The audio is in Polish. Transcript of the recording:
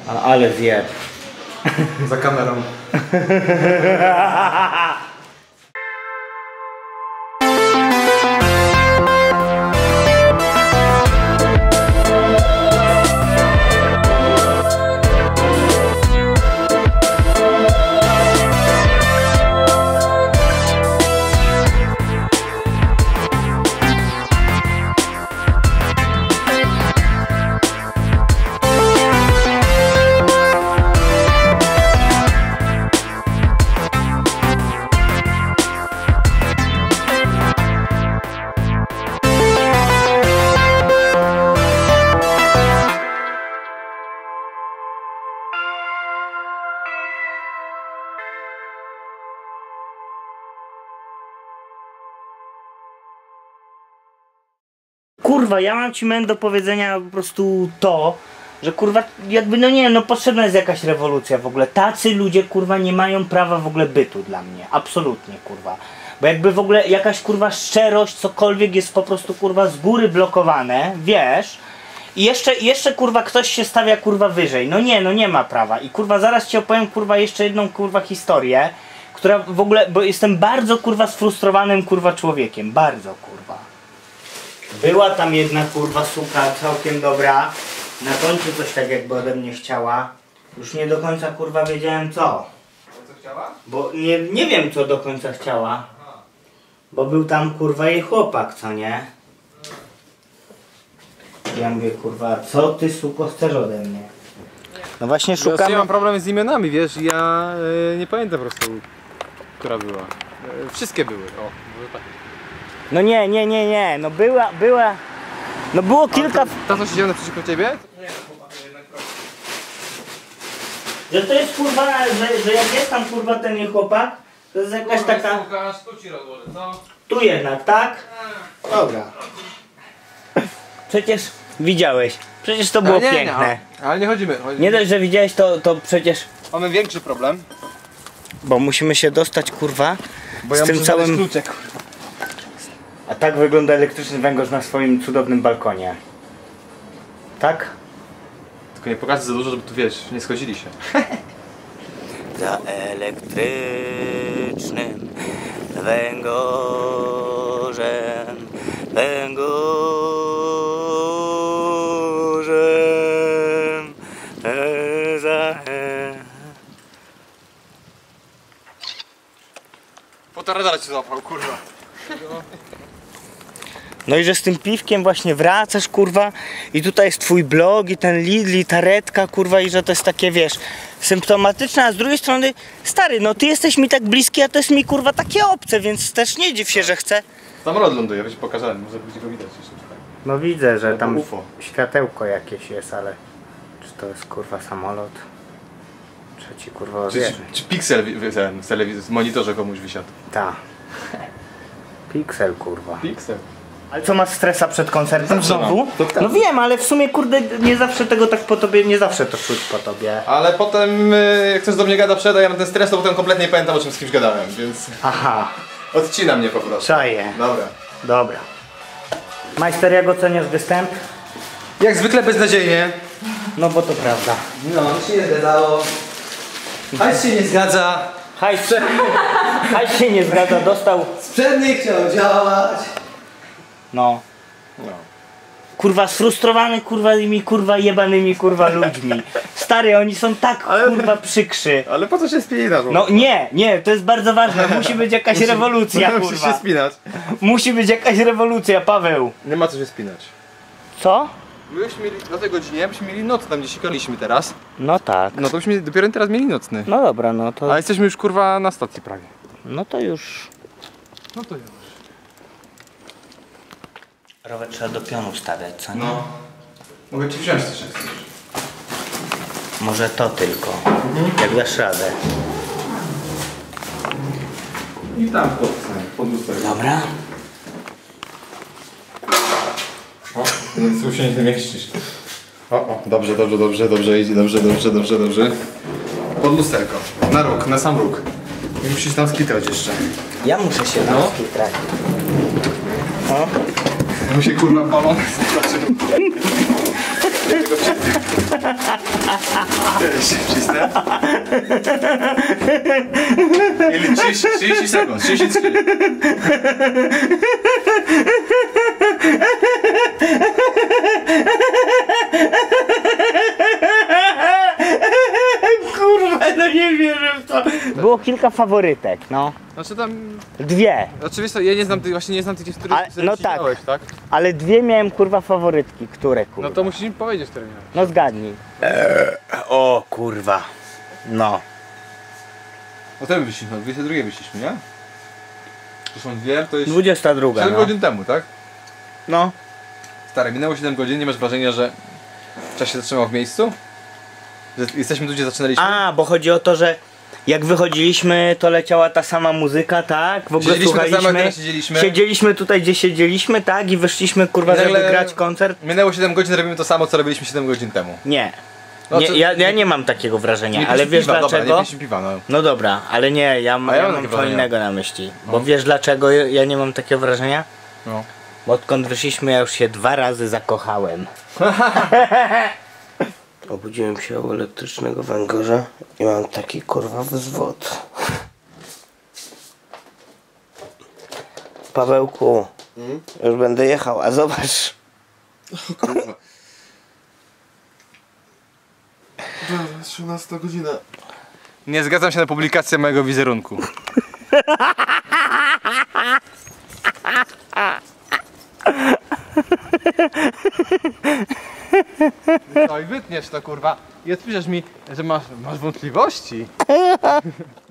Ale zjeb. Za kamerą. Kurwa, ja mam ci do powiedzenia po prostu to, że kurwa jakby no nie wiem, no potrzebna jest jakaś rewolucja w ogóle. Tacy ludzie kurwa nie mają prawa w ogóle bytu dla mnie. Absolutnie kurwa. Bo jakby w ogóle jakaś kurwa szczerość, cokolwiek jest po prostu kurwa z góry blokowane, wiesz? I jeszcze kurwa ktoś się stawia kurwa wyżej. No nie ma prawa. I kurwa zaraz ci opowiem kurwa jeszcze jedną kurwa historię, która w ogóle, bo jestem bardzo kurwa sfrustrowanym kurwa człowiekiem. Bardzo kurwa. Była tam jedna kurwa suka całkiem dobra. Na końcu coś tak jakby ode mnie chciała. Już nie do końca kurwa wiedziałem co. Co chciała? Bo nie wiem co do końca chciała. Bo był tam kurwa jej chłopak, co nie? Ja mówię kurwa, co ty suko chcesz ode mnie? No właśnie szukam. Ja mam problem z imionami, wiesz, ja nie pamiętam po prostu, która była. Wszystkie były, o, może tak. No nie, no była. No było kilka. Ta co siedziała naprzeciwko ciebie? Że to jest kurwa, że jak jest tam kurwa ten jej chłopak, to jest jakaś taka. Tu ci rozłożę, co? Tu jednak, tak? Dobra. Przecież widziałeś. Przecież to było piękne. Ale nie chodzimy. Nie dość, że widziałeś to przecież. Mamy większy problem. Bo musimy się dostać kurwa Bo z ja tym całym. kluczek. A tak wygląda elektryczny węgorz na swoim cudownym balkonie. Tak? Tylko nie pokażę za dużo, żeby tu wiesz, nie schodzili się. Za elektrycznym węgorzem, Fotoradar cię złapał, kurwa. No i że z tym piwkiem właśnie wracasz kurwa i tutaj jest twój blog i ten Lidl i ta redka kurwa i że to jest takie wiesz symptomatyczne, a z drugiej strony stary, no ty jesteś mi tak bliski, a to jest mi kurwa takie obce, więc też nie dziw się, że chcę. Samolot ląduje, ja ci pokazałem, może będzie go widać jeszcze tutaj. No widzę, że tam UFO. światełko jakieś jest, ale czy to jest kurwa samolot? Trzeci kurwa Czy piksel w telewizji, w monitorze komuś wysiadł? Ta. Piksel kurwa. Piksel. Ale co, masz stresa przed koncertem znowu? Totalnie. No wiem, ale w sumie kurde nie zawsze tego tak po tobie, nie zawsze to czuć po tobie. Ale potem jak ktoś do mnie gada przed, a ja mam ten stres, to potem kompletnie nie pamiętam o czym z kimś gadałem, więc Aha, odcina mnie po prostu. czaję. Dobra. Dobra. Majster, jak oceniasz występ? Jak zwykle beznadziejnie. No bo to prawda. No, się nie zgadzało. Hajs się nie zgadza. Hajs się nie zgadza, dostał. Sprzęt nie chciał działać. No. Kurwa sfrustrowany kurwa tymi kurwa jebanymi kurwa ludźmi. Stary, oni są tak kurwa przykrzy. Ale po co się spinasz? No nie, to jest bardzo ważne. Musi być jakaś rewolucja kurwa. Musisz się spinać. Musi być jakaś rewolucja, Paweł. Nie ma co się spinać. Co? Myśmy mieli, na tej godzinie byśmy mieli noc tam gdzie sikaliśmy teraz. No tak. No to byśmy dopiero teraz mieli nocny. No dobra, no to. Ale jesteśmy już kurwa na stacji prawie. No to już. No to już. Rower trzeba do pionu stawiać, co nie? No. Mogę ci wziąć też jak chcesz. Może to tylko. Jak dasz radę. I tam pod lusterem. Dobra. O, więc tu się nie mieścisz. O, dobrze, idzie, dobrze. Pod lusterko, na róg, na sam róg. I musisz tam skitrać jeszcze. Ja muszę się No. skitrać. O. Ja mu się kurwa balon zobaczył. Cisnę? Ile? 30 sekund, 33. Kurwa, no nie wierzę w to. Było kilka faworytek, no. Znaczy tam... Dwie. Oczywiście ja nie znam tych, właśnie nie znam tych, których No tak. siedziałeś, tak? Ale dwie miałem kurwa faworytki. Które kurwa? No to musisz mi powiedzieć, które miałeś. No zgadnij. O kurwa. No. No ten wyścig, no 22 wyścig, nie? To są dwie, to jest 22. 7 No. godzin temu, tak? No. Stary, minęło 7 godzin, nie masz wrażenia, że czas się zatrzymał w miejscu? Że jesteśmy tu, gdzie zaczynaliśmy? A, bo chodzi o to, że jak wychodziliśmy, to leciała ta sama muzyka, tak? W ogóle Siedzieliśmy tak samo, jak słuchaliśmy. teraz siedzieliśmy. Siedzieliśmy tutaj, gdzie siedzieliśmy, tak? I wyszliśmy kurwa, I nagle- żeby grać koncert. Minęło 7 godzin, robimy to samo, co robiliśmy 7 godzin temu. Nie. No Nie, co- ja nie mam takiego wrażenia, Nie ale piliśmy wiesz piwa, dlaczego? Dobra, nie piliśmy piwa, no. No dobra, ale nie, ja ja mam mam takie co wrażenie. innego na myśli. Bo wiesz dlaczego ja nie mam takiego wrażenia? No. Bo odkąd wyszliśmy, ja już się 2 razy zakochałem. Obudziłem się u elektrycznego węgorza i mam taki kurwa wzwód. Pawełku, już będę jechał, a zobacz. Dobra, 13 godzina. Nie zgadzam się na publikację mojego wizerunku. No i wytniesz to kurwa i odpiszesz mi, że masz wątpliwości.